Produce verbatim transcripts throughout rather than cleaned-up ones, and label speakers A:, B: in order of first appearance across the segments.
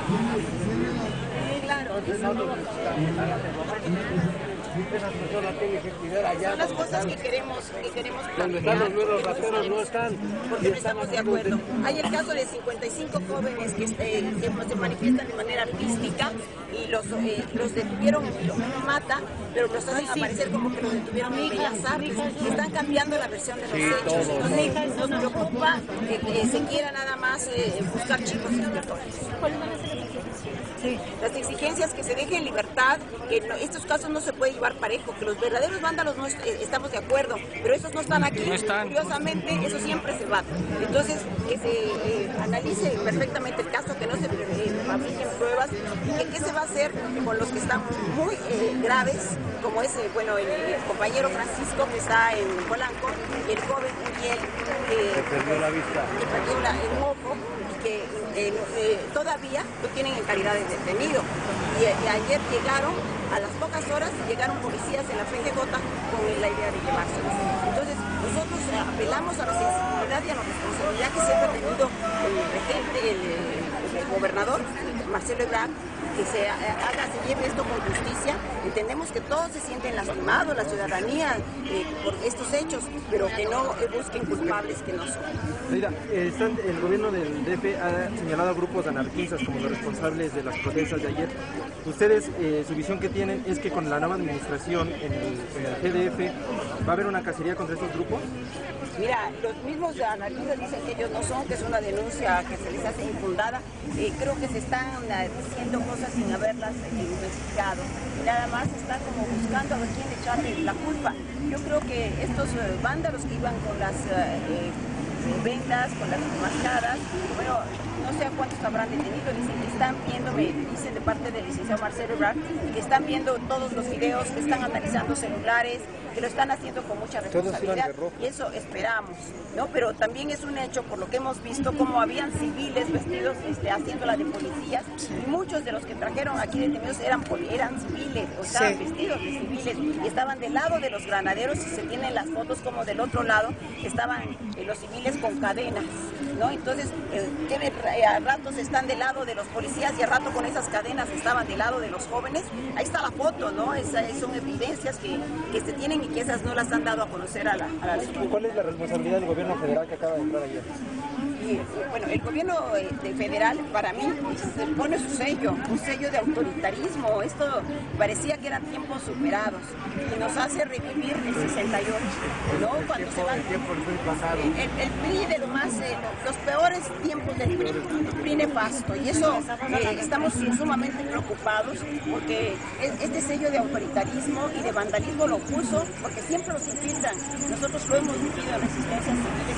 A: Claro, esas personas tienen que cuidar allá. Son las cosas que queremos, que queremos
B: donde están los nuevos rateros no están.
A: Porque no estamos de acuerdo. Hay el caso de cincuenta y cinco jóvenes que, eh, que se manifiestan de manera artística y los, eh, los detuvieron en Filomeno Mata, pero los hacen aparecer como que los detuvieron en Bellas Artes. Están cambiando la versión de los
B: sí,
A: hechos.
B: todo.
A: Entonces nos preocupa que, que se quiera nada más eh, buscar chicos expiatorios. Sí. Las exigencias que se deje en libertad, que no, estos casos no se puede llevar parejo, que los verdaderos vándalos no est eh, estamos de acuerdo, pero estos no están aquí, no están. Curiosamente eso siempre se va. Entonces que se eh, analice perfectamente el caso, que no se eh, fabriquen pruebas y que qué se va a hacer con los que están muy eh, graves, como ese, bueno, el, el compañero Francisco que está en Polanco, y el joven Miguel que,
B: que perdió la vista,
A: que perdió la, el ojo, que eh, eh, todavía lo tienen en calidad de detenido. Y, y ayer llegaron, a las pocas horas, llegaron policías en la P G J con la idea de llevárselos. Entonces, nosotros apelamos a la sensibilidad y a la responsabilidad que siempre ha tenido el regente, el, el, el gobernador, Marcelo Ebrard, que se haga, se lleve esto con justicia. Entendemos que todos se sienten lastimados, la ciudadanía, eh, por estos hechos, pero que no eh, busquen culpables que no son.
C: Mira, eh, están, el gobierno del D F ha señalado a grupos anarquistas como los responsables de las protestas de ayer. Ustedes, eh, su visión que tienen es que con la nueva administración en el, en el G D F va a haber una cacería contra estos grupos.
A: Mira, los mismos anarquistas dicen que ellos no son, que es una denuncia que se les hace infundada. Eh, creo que se están uh, diciendo cosas sin haberlas eh, investigado. Y nada más están como buscando a ver quién echarle la culpa. Yo creo que estos uh, vándalos que iban con las uh, eh, ventas, con las mascadas, bueno, no sé a cuántos habrán detenido, dicen que están viendo, me dicen de parte del licenciado Marcelo Ebrard, que están viendo todos los videos, que están analizando celulares, que lo están haciendo con mucha responsabilidad, y eso esperamos, ¿no? Pero también es un hecho, por lo que hemos visto, como habían civiles vestidos este, haciéndola de policías, y muchos de los que trajeron aquí detenidos eran, eran civiles, o estaban sí. vestidos de civiles, y estaban del lado de los granaderos, y se tienen las fotos como del otro lado, estaban eh, los civiles con cadenas, ¿no? Entonces, eh, a ratos están del lado de los policías y a rato con esas cadenas estaban del lado de los jóvenes. Ahí está la foto, ¿no? Esa, son evidencias que, que se tienen y que esas no las han dado a conocer a la, a la
C: ¿Y cuál es la responsabilidad del gobierno federal que acaba de entrar ayer?
A: Y, bueno, el gobierno de federal para mí se pone su sello, un sello de autoritarismo. Esto parecía que eran tiempos superados y nos hace revivir el sesenta y ocho, ¿no? Cuando se van el, el, el P R I de lo más, eh, los peores tiempos del P R I, el P R I nefasto, y eso eh, estamos sumamente preocupados porque este sello de autoritarismo y de vandalismo lo puso porque siempre los infiltran. Nosotros lo hemos vivido en resistencias civiles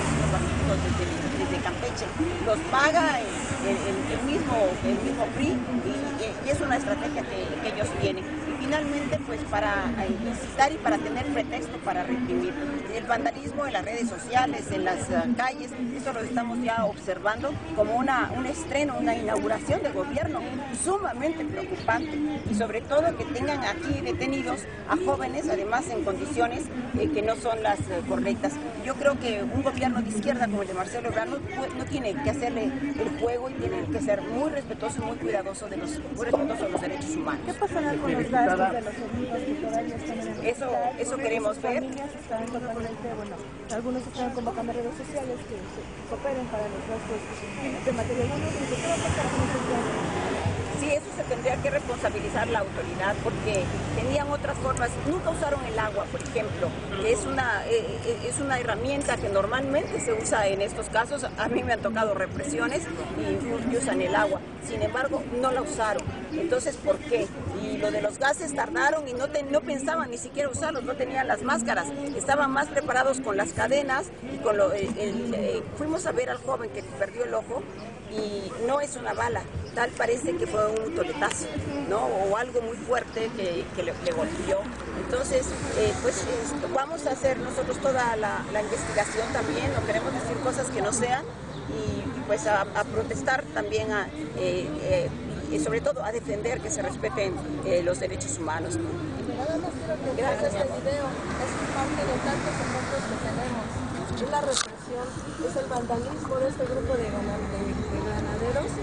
A: desde desde Campeche, los paga el, el, el, mismo, el mismo P R I y, y es una estrategia que, que ellos tienen. Y finalmente, pues para incitar y para tener pretexto para reprimir. El vandalismo en las redes sociales, en las uh, calles, eso lo estamos ya observando como una, un estreno, una inauguración de gobierno sumamente preocupante y sobre todo que tengan aquí detenidos a jóvenes, además en condiciones eh, que no son las eh, correctas. Yo creo que un gobierno de izquierda como el de Marcelo Ebrard no, no tiene que hacerle el juego y tiene que ser muy respetuoso y muy cuidadoso de los, muy respetuoso de los derechos humanos.
D: ¿Qué pasará con los gastos de los heridos que todavía están en el
A: Eso, eso queremos ver.
D: Están totalmente, bueno, algunos están convocando a redes sociales que se cooperen para los gastos de material. ¿Qué va a pasar con esos gastos?
A: Sí, eso se tendría que responsabilizar la autoridad porque tenían otras formas. Nunca usaron el agua, por ejemplo, que es una, eh, es una herramienta que normalmente se usa en estos casos. A mí me han tocado represiones y, y usan el agua. Sin embargo, no la usaron. Entonces, ¿por qué? Y lo de los gases tardaron y no, te, no pensaban ni siquiera usarlos, no tenían las máscaras. Estaban más preparados con las cadenas y con lo, el, el, eh, fuimos a ver al joven que perdió el ojo y no es una bala, tal parece que fue un toletazo, ¿no? O algo muy fuerte que, que le, le golpeó. Entonces, eh, pues eh, vamos a hacer nosotros toda la, la investigación también, no queremos decir cosas que no sean y, y pues a, a protestar también, a, eh, eh, y sobre todo a defender que se respeten eh, los derechos humanos.
E: Gracias. Este video es parte de tantos ejemplos que tenemos. Es la represión, es el vandalismo de este grupo de, de, de granaderos, pues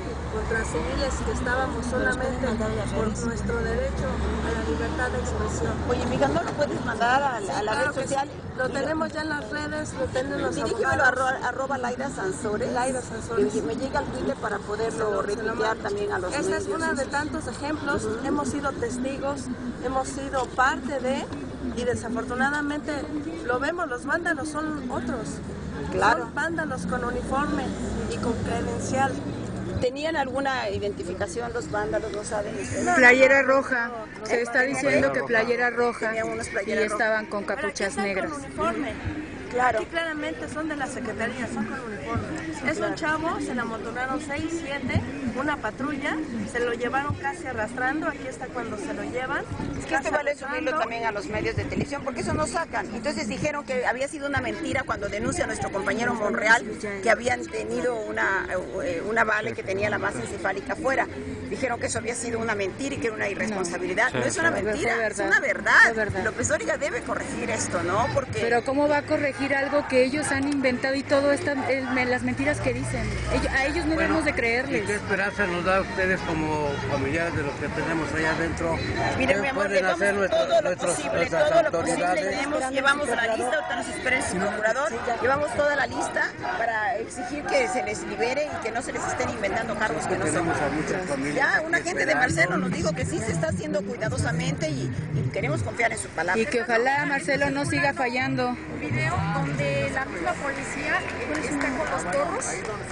E: transciviles que estábamos solamente por nuestro derecho a la libertad de expresión.
A: Oye, mija, ¿no lo puedes mandar a, la- a la
E: Claro
A: red
E: que
A: social?
E: sí. Lo tenemos ya en las redes, lo tienen los
A: Dirígemelo a
E: abogados.
A: arro- arroba Laida Sansores.
E: Laida Sansores.
A: Que me llega al Twitter para poderlo retuitear también a los
E: Esta
A: medios.
E: es una de tantos ejemplos. Hemos sido testigos, hemos sido parte de, y desafortunadamente lo vemos, los vándalos son otros.
A: Claro.
E: Son vándalos con uniforme y con credencial.
A: ¿Tenían alguna identificación los vándalos? ¿No saben ustedes?
F: Playera roja, se está diciendo que playera roja
A: Tenían unas
F: y
A: playeras
F: estaban con
E: Pero aquí
F: capuchas
E: están
F: negras.
E: con uniforme.
A: Claro.
E: Aquí claramente son de la Secretaría, son con uniforme. Es un chavo, se la amontonaron seis, siete, una patrulla, se lo llevaron casi arrastrando, aquí está cuando se lo llevan.
A: Es que esto vale subirlo también a los medios de televisión, porque eso no sacan. Entonces dijeron que había sido una mentira cuando denuncia a nuestro compañero Monreal que habían tenido una, eh, una bala que tenía la masa encefálica afuera. Dijeron que eso había sido una mentira y que era una irresponsabilidad. No, no es una
F: Fue
A: mentira,
F: verdad.
A: es una verdad.
F: Fue verdad.
A: López Dóriga debe corregir esto, ¿no? Porque
F: Pero ¿cómo va a corregir algo que ellos han inventado y todo estas eh, las mentiras que dicen? Ellos- a ellos no debemos de
B: ¿Y
F: creerles.
B: qué esperanza nos da a ustedes como familiares de los que tenemos allá adentro?
A: Mire,
B: ¿Qué
A: mi amor,
B: pueden
A: llevamos
B: hacer nuestros,
A: todo lo
B: nuestros-
A: posible,
B: nuestras
A: todo lo posible.
B: autoridades?
A: Tenemos, llevamos la lista, ahorita nos espera el procurador, llevamos toda la lista para exigir que se les libere y que no se les estén inventando cargos que no son.
B: Tenemos a muchas familias
A: Ya,
B: aquí
A: una gente de
B: esperando.
A: Marcelo nos dijo que sí se está haciendo cuidadosamente y, y queremos confiar en su palabra.
F: Y que ojalá Marcelo no siga fallando.
G: Video donde la misma policía está con los gorros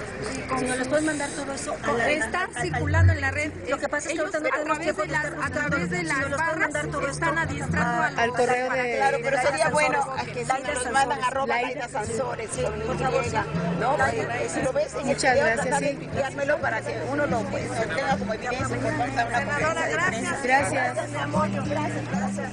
G: y con
A: Si nos puedes mandar todo eso.
G: está circulando en la red.
A: Lo que pasa es que
G: Ellos
A: ahorita no
G: a
A: tenemos
G: través
A: tiempo
G: de
A: de
G: las,
A: estar
G: a través de
A: buscando. Si
G: las
A: nos los pueden
G: barras
A: mandar todo
G: están
A: esto
G: adiestrando a los
F: al correo
G: para
F: de-
G: que-
A: Claro, pero sería bueno a que si
E: Laida
A: nos los mandan
E: Sansores.
A: arroba
F: Laida.
A: Laida Sansores, con por favor, ¿no? Porque si lo ves en el
F: Muchas
A: video,
F: gracias,
A: trata de
F: sí.
A: enviármelo para que uno lo pues, tenga como evidencia y por favor, una conferencia de prensa.
F: Gracias.
A: Gracias, mi amor. Gracias, gracias.